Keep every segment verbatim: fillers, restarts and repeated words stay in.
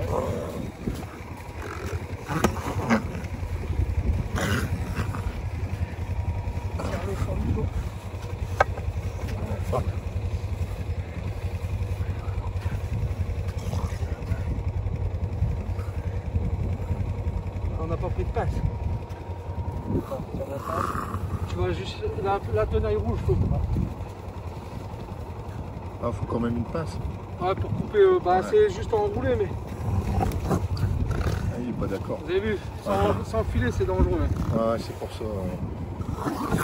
On n'a pas pris de passe. Tu vois juste la, la tenaille rouge, faut pas. Ah, faut quand même une pince. Ouais, pour couper, euh, bah ouais. C'est juste enroulé, mais. Ah, il est pas d'accord. Vous avez vu, sans, ouais. sans filet, c'est dangereux. Hein. Ouais, c'est pour ça. Ouais.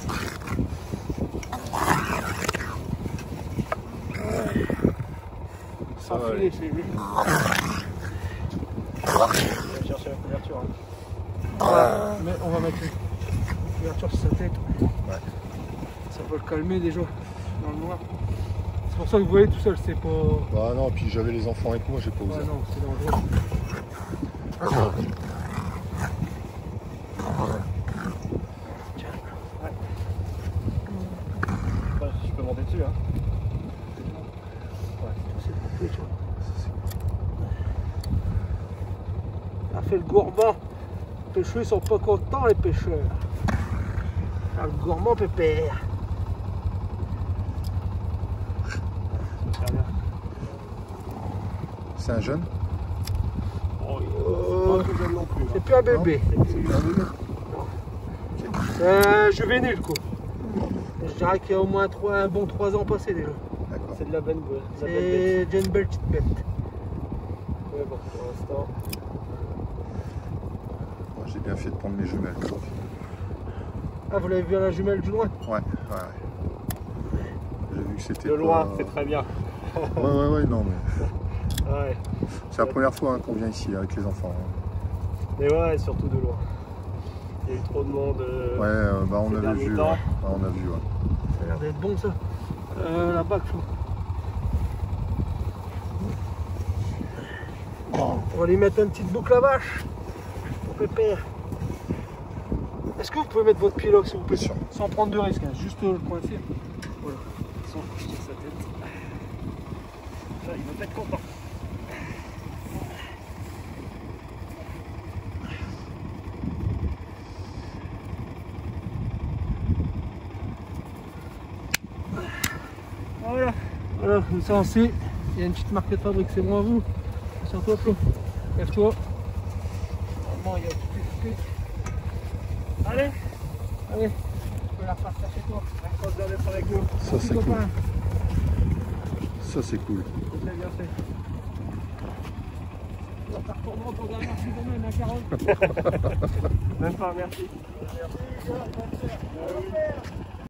Sans ça, filet, ouais. C'est lui. On va chercher la couverture. Hein. Ouais, mais on va mettre une couverture sur sa tête. Ouais. Ça peut le calmer déjà dans le noir. C'est pour ça que vous voyez tout seul, c'est pas. Bah non, puis j'avais les enfants avec moi, j'ai pas osé. Ah non, c'est dangereux. Tiens. Ouais. Enfin, je peux monter dessus, hein. Ouais, c'est coupé, tu vois. On a fait le gourmand. Les pêcheurs sont pas contents, les pêcheurs. Ah, le gourmand pépère. C'est un jeune? euh, C'est plus un bébé. C'est un juvénile, quoi. Je dirais qu'il y a au moins trois, un bon trois ans passés déjà. C'est de la belle. C'est déjà une belle petite bête. Ouais, bon, pour l'instant. J'ai bien fait de prendre mes jumelles. Ah, vous l'avez vu à la jumelle du loin? Ouais, ouais, ouais. J'ai vu que c'était. De loin, pas... c'est très bien. Ouais, ouais, ouais, non, mais. Ouais. C'est la première fois hein, qu'on vient ici avec les enfants. Hein. Mais ouais, surtout de loin. Il y a eu trop de monde. Euh, ouais, euh, bah on avait vu. Ouais. Ah, on a vu, ouais. Ça a l'air d'être bon ça. Euh, la bague, faut. On va lui mettre une petite boucle à vache. Pour pépère. Est-ce que vous pouvez mettre votre pied là, s'il vous plaît? Sans prendre de risque, hein. Juste le coincer. Voilà. Sans toucher sa tête. Là, il va pas être content. Voilà. Voilà, comme ça on sait. Il y a une petite marque de fabrique, c'est bon à vous. Sur toi, Flo. Lève-toi. Normalement, il y a tout expliqué. Allez. Allez. Tu peux la partager toi. Avec nous. Ça c'est cool. Ça c'est cool. C'est bien fait. On va faire tourner ton dernier si domaine, hein, Carole. Même pas, merci. Merci.